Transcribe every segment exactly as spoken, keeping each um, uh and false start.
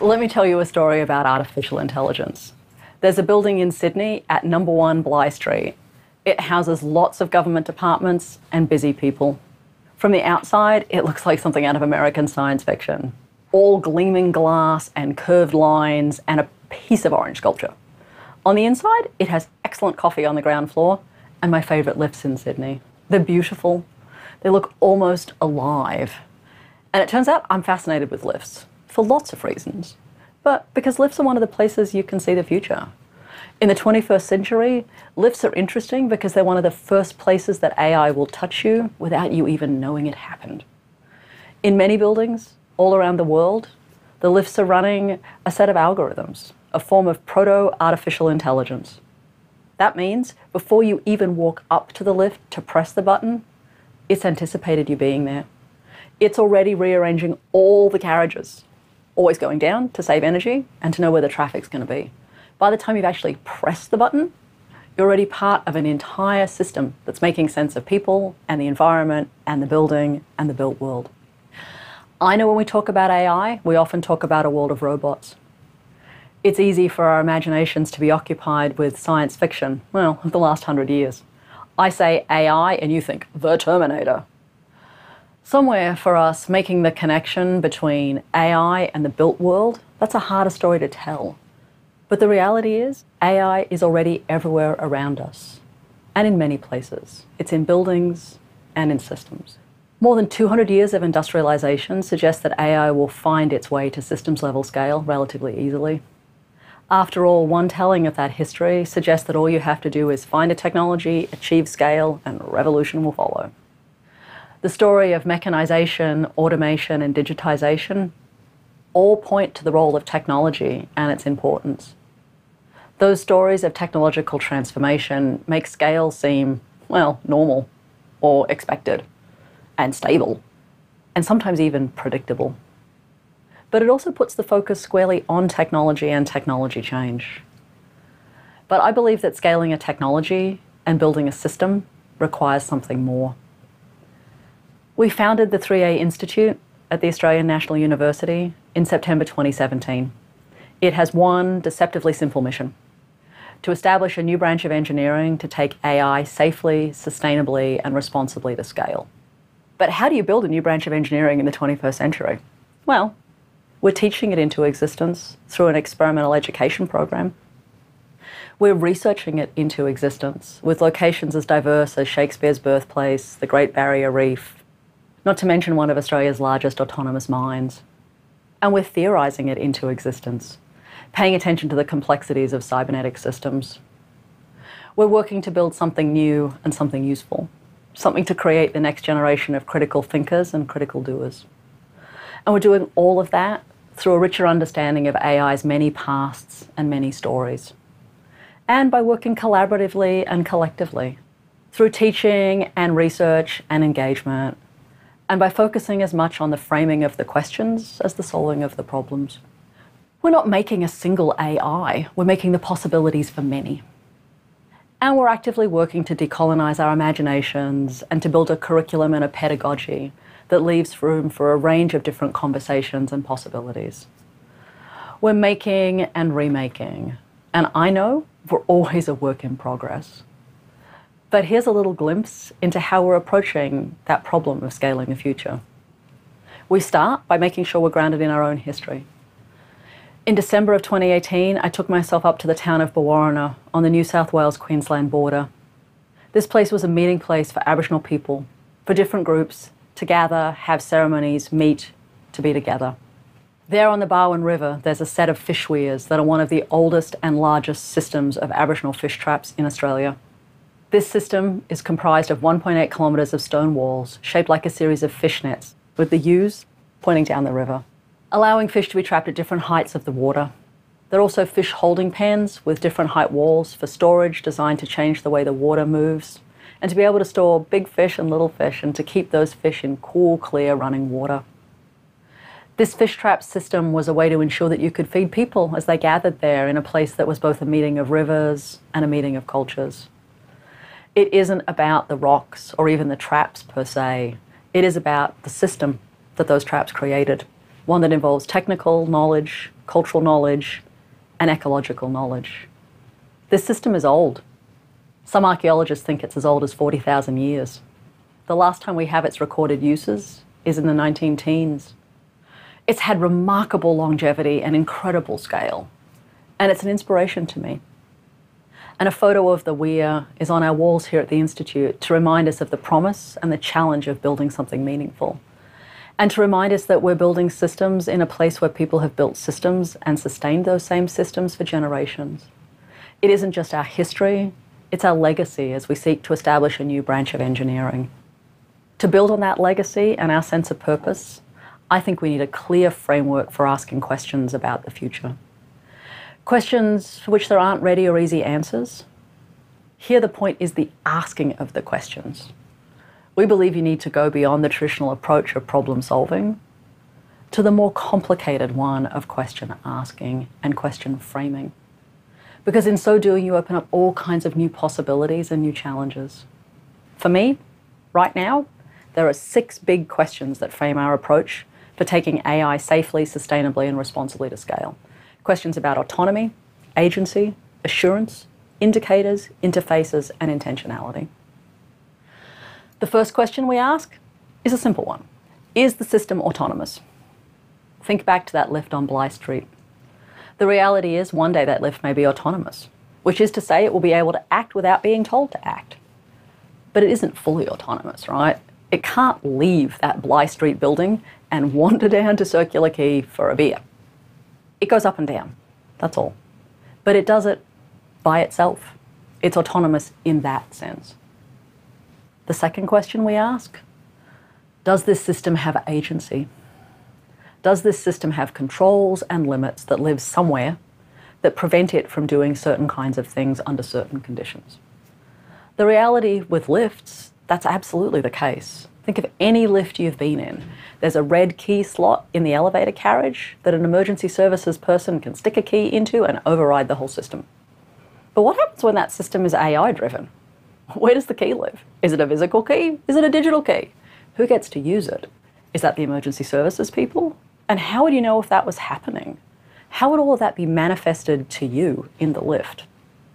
Let me tell you a story about artificial intelligence. There's a building in Sydney at number one Bligh Street. It houses lots of government departments and busy people. From the outside, it looks like something out of American science fiction. All gleaming glass and curved lines and a piece of orange sculpture. On the inside, it has excellent coffee on the ground floor and my favourite lifts in Sydney. They're beautiful. They look almost alive. And it turns out I'm fascinated with lifts for lots of reasons. But because lifts are one of the places you can see the future. In the twenty-first century, lifts are interesting because they're one of the first places that A I will touch you without you even knowing it happened. In many buildings all around the world, the lifts are running a set of algorithms, a form of proto-artificial intelligence. That means before you even walk up to the lift to press the button, it's anticipated you being there. It's already rearranging all the carriages, always going down to save energy and to know where the traffic's going to be. By the time you've actually pressed the button, you're already part of an entire system that's making sense of people and the environment and the building and the built world. I know when we talk about A I, we often talk about a world of robots. It's easy for our imaginations to be occupied with science fiction, well, the last hundred years. I say A I and you think, the Terminator. Somewhere for us, making the connection between A I and the built world, that's a harder story to tell. But the reality is, A I is already everywhere around us, and in many places. It's in buildings and in systems. More than two hundred years of industrialization suggests that A I will find its way to systems level scale relatively easily. After all, one telling of that history suggests that all you have to do is find a technology, achieve scale, and revolution will follow. The story of mechanization, automation, and digitization all point to the role of technology and its importance. Those stories of technological transformation make scale seem, well, normal, or expected, and stable, and sometimes even predictable. But it also puts the focus squarely on technology and technology change. But I believe that scaling a technology and building a system requires something more. We founded the three A Institute at the Australian National University in September twenty seventeen. It has one deceptively simple mission: to establish a new branch of engineering to take A I safely, sustainably, and responsibly to scale. But how do you build a new branch of engineering in the twenty-first century? Well, we're teaching it into existence through an experimental education program. We're researching it into existence with locations as diverse as Shakespeare's birthplace, the Great Barrier Reef, not to mention one of Australia's largest autonomous mines. And we're theorising it into existence, paying attention to the complexities of cybernetic systems. We're working to build something new and something useful, something to create the next generation of critical thinkers and critical doers. And we're doing all of that through a richer understanding of A I's many pasts and many stories. And by working collaboratively and collectively, through teaching and research and engagement, and by focusing as much on the framing of the questions as the solving of the problems. We're not making a single A I, we're making the possibilities for many. And we're actively working to decolonize our imaginations and to build a curriculum and a pedagogy that leaves room for a range of different conversations and possibilities. We're making and remaking, and I know we're always a work in progress. But here's a little glimpse into how we're approaching that problem of scaling the future. We start by making sure we're grounded in our own history. In December of twenty eighteen, I took myself up to the town of Brewarrina on the New South Wales-Queensland border. This place was a meeting place for Aboriginal people, for different groups to gather, have ceremonies, meet, to be together. There on the Barwon River, there's a set of fish weirs that are one of the oldest and largest systems of Aboriginal fish traps in Australia. This system is comprised of one point eight kilometres of stone walls shaped like a series of fish nets, with the U's pointing down the river, allowing fish to be trapped at different heights of the water. There are also fish holding pens with different height walls for storage designed to change the way the water moves, and to be able to store big fish and little fish and to keep those fish in cool, clear, running water. This fish trap system was a way to ensure that you could feed people as they gathered there in a place that was both a meeting of rivers and a meeting of cultures. It isn't about the rocks or even the traps per se. It is about the system that those traps created, one that involves technical knowledge, cultural knowledge, and ecological knowledge. This system is old. Some archaeologists think it's as old as forty thousand years. The last time we have its recorded uses is in the nineteen teens. It's had remarkable longevity and incredible scale, and it's an inspiration to me. And a photo of the weir is on our walls here at the Institute to remind us of the promise and the challenge of building something meaningful. And to remind us that we're building systems in a place where people have built systems and sustained those same systems for generations. It isn't just our history, it's our legacy as we seek to establish a new branch of engineering. To build on that legacy and our sense of purpose, I think we need a clear framework for asking questions about the future. Questions for which there aren't ready or easy answers. Here the point is the asking of the questions. We believe you need to go beyond the traditional approach of problem solving to the more complicated one of question asking and question framing. Because in so doing, you open up all kinds of new possibilities and new challenges. For me, right now, there are six big questions that frame our approach for taking A I safely, sustainably, and responsibly to scale. Questions about autonomy, agency, assurance, indicators, interfaces, and intentionality. The first question we ask is a simple one. Is the system autonomous? Think back to that lift on Bly Street. The reality is one day that lift may be autonomous, which is to say it will be able to act without being told to act. But it isn't fully autonomous, right? It can't leave that Bly Street building and wander down to Circular Quay for a beer. It goes up and down, that's all. But it does it by itself. It's autonomous in that sense. The second question we ask, does this system have agency? Does this system have controls and limits that live somewhere that prevent it from doing certain kinds of things under certain conditions? The reality with lifts, that's absolutely the case. Think of any lift you've been in. There's a red key slot in the elevator carriage that an emergency services person can stick a key into and override the whole system. But what happens when that system is A I driven? Where does the key live? Is it a physical key? Is it a digital key? Who gets to use it? Is that the emergency services people? And how would you know if that was happening? How would all of that be manifested to you in the lift?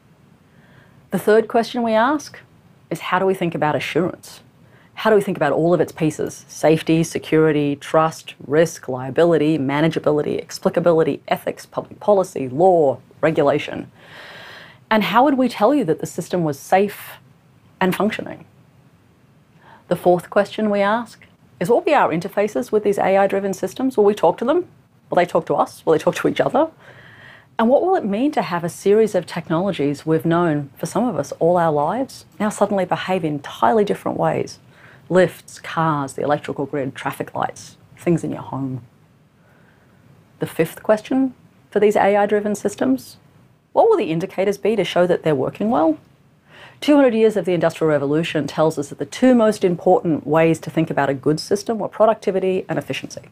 The third question we ask is, how do we think about assurance? How do we think about all of its pieces? Safety, security, trust, risk, liability, manageability, explicability, ethics, public policy, law, regulation. And how would we tell you that the system was safe and functioning? The fourth question we ask is, what will be our interfaces with these A I-driven systems? Will we talk to them? Will they talk to us? Will they talk to each other? And what will it mean to have a series of technologies we've known for some of us all our lives now suddenly behave in entirely different ways? Lifts, cars, the electrical grid, traffic lights, things in your home. The fifth question for these A I-driven systems, what will the indicators be to show that they're working well? two hundred years of the Industrial Revolution tells us that the two most important ways to think about a good system were productivity and efficiency.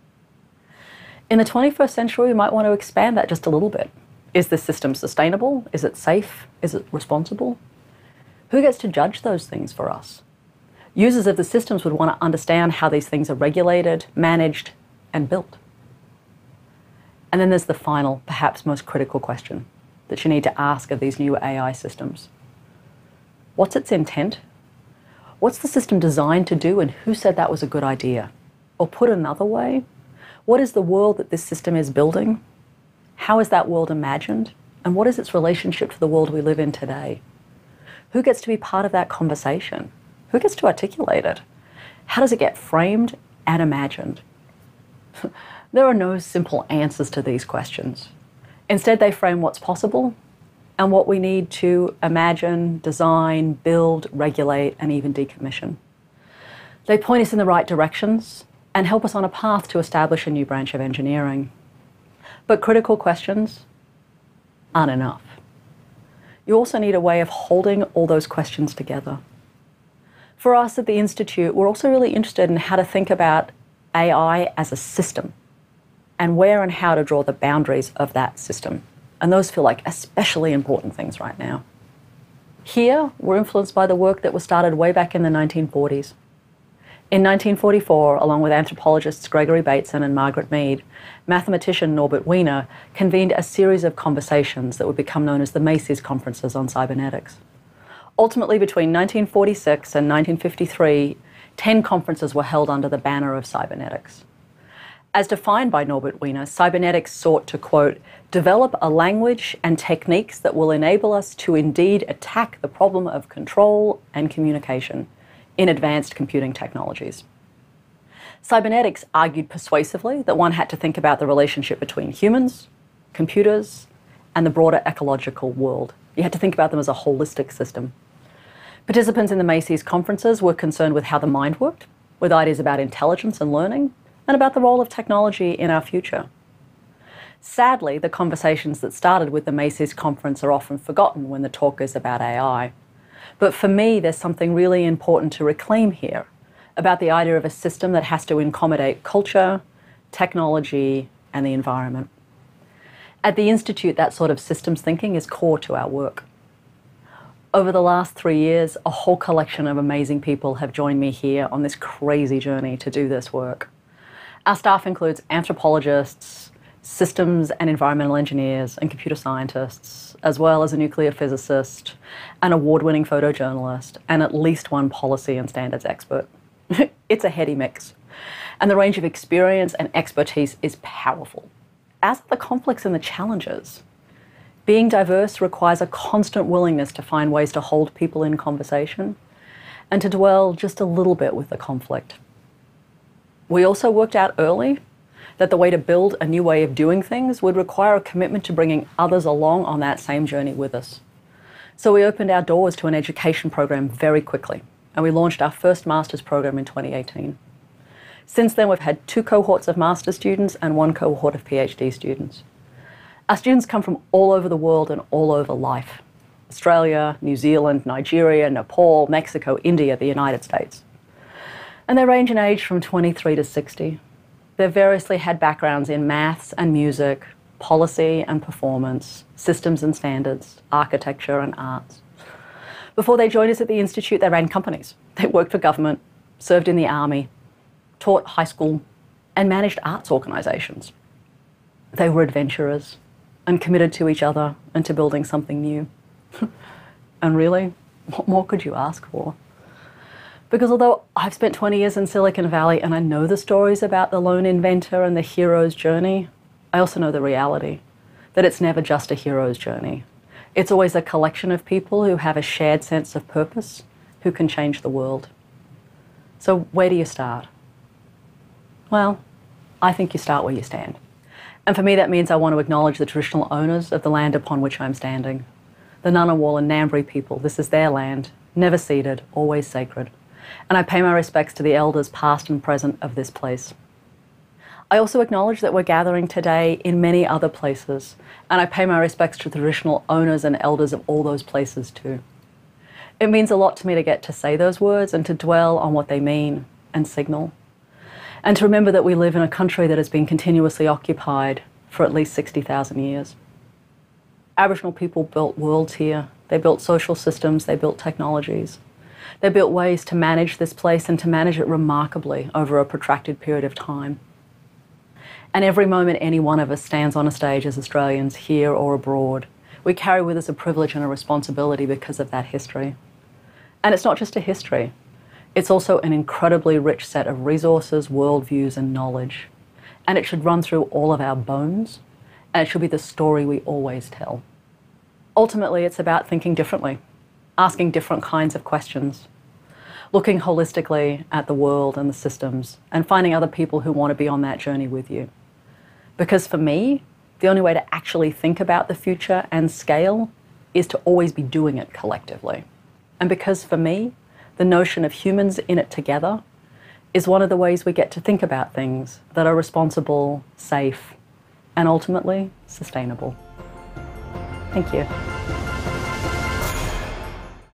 In the twenty-first century, we might want to expand that just a little bit. Is this system sustainable? Is it safe? Is it responsible? Who gets to judge those things for us? Users of the systems would want to understand how these things are regulated, managed, and built. And then there's the final, perhaps most critical question that you need to ask of these new A I systems. What's its intent? What's the system designed to do, and who said that was a good idea? Or put another way, what is the world that this system is building? How is that world imagined? And what is its relationship to the world we live in today? Who gets to be part of that conversation? Who gets to articulate it? How does it get framed and imagined? There are no simple answers to these questions. Instead, they frame what's possible and what we need to imagine, design, build, regulate, and even decommission. They point us in the right directions and help us on a path to establish a new branch of engineering. But critical questions aren't enough. You also need a way of holding all those questions together. For us at the Institute, we're also really interested in how to think about A I as a system and where and how to draw the boundaries of that system. And those feel like especially important things right now. Here, we're influenced by the work that was started way back in the nineteen forties. In nineteen forty-four, along with anthropologists Gregory Bateson and Margaret Mead, mathematician Norbert Wiener convened a series of conversations that would become known as the Macy's Conferences on Cybernetics. Ultimately, between nineteen forty-six and nineteen fifty-three, ten conferences were held under the banner of cybernetics. As defined by Norbert Wiener, cybernetics sought to, quote, develop a language and techniques that will enable us to indeed attack the problem of control and communication in advanced computing technologies. Cybernetics argued persuasively that one had to think about the relationship between humans, computers, and the broader ecological world. You had to think about them as a holistic system. Participants in the Macy's conferences were concerned with how the mind worked, with ideas about intelligence and learning, and about the role of technology in our future. Sadly, the conversations that started with the Macy's conference are often forgotten when the talk is about A I. But for me, there's something really important to reclaim here about the idea of a system that has to accommodate culture, technology, and the environment. At the Institute, that sort of systems thinking is core to our work. Over the last three years, a whole collection of amazing people have joined me here on this crazy journey to do this work. Our staff includes anthropologists, systems and environmental engineers, and computer scientists, as well as a nuclear physicist, an award-winning photojournalist, and at least one policy and standards expert. It's a heady mix, and the range of experience and expertise is powerful, as are the conflicts and the challenges. Being diverse requires a constant willingness to find ways to hold people in conversation and to dwell just a little bit with the conflict. We also worked out early that the way to build a new way of doing things would require a commitment to bringing others along on that same journey with us. So we opened our doors to an education program very quickly, and we launched our first master's program in twenty eighteen. Since then, we've had two cohorts of master's students and one cohort of PhD students. Our students come from all over the world and all over life: Australia, New Zealand, Nigeria, Nepal, Mexico, India, the United States. And they range in age from twenty-three to sixty. They've variously had backgrounds in maths and music, policy and performance, systems and standards, architecture and arts. Before they joined us at the Institute, they ran companies. They worked for government, served in the army, taught high school, and managed arts organizations. They were adventurers and committed to each other and to building something new. And really, what more could you ask for? Because although I've spent twenty years in Silicon Valley and I know the stories about the lone inventor and the hero's journey, I also know the reality, that it's never just a hero's journey. It's always a collection of people who have a shared sense of purpose, who can change the world. So where do you start? Well, I think you start where you stand. And for me, that means I want to acknowledge the traditional owners of the land upon which I'm standing. The Ngunnawal and Ngambri people, this is their land, never ceded, always sacred. And I pay my respects to the elders past and present of this place. I also acknowledge that we're gathering today in many other places, and I pay my respects to the traditional owners and elders of all those places too. It means a lot to me to get to say those words and to dwell on what they mean and signal, and to remember that we live in a country that has been continuously occupied for at least sixty thousand years. Aboriginal people built worlds here. They built social systems, they built technologies. They built ways to manage this place and to manage it remarkably over a protracted period of time. And every moment any one of us stands on a stage as Australians, here or abroad, we carry with us a privilege and a responsibility because of that history. And it's not just a history. It's also an incredibly rich set of resources, worldviews, and knowledge. And it should run through all of our bones, and it should be the story we always tell. Ultimately, it's about thinking differently, asking different kinds of questions, looking holistically at the world and the systems, and finding other people who want to be on that journey with you. Because for me, the only way to actually think about the future and scale is to always be doing it collectively. And because for me, the notion of humans in it together is one of the ways we get to think about things that are responsible, safe, and ultimately sustainable. Thank you.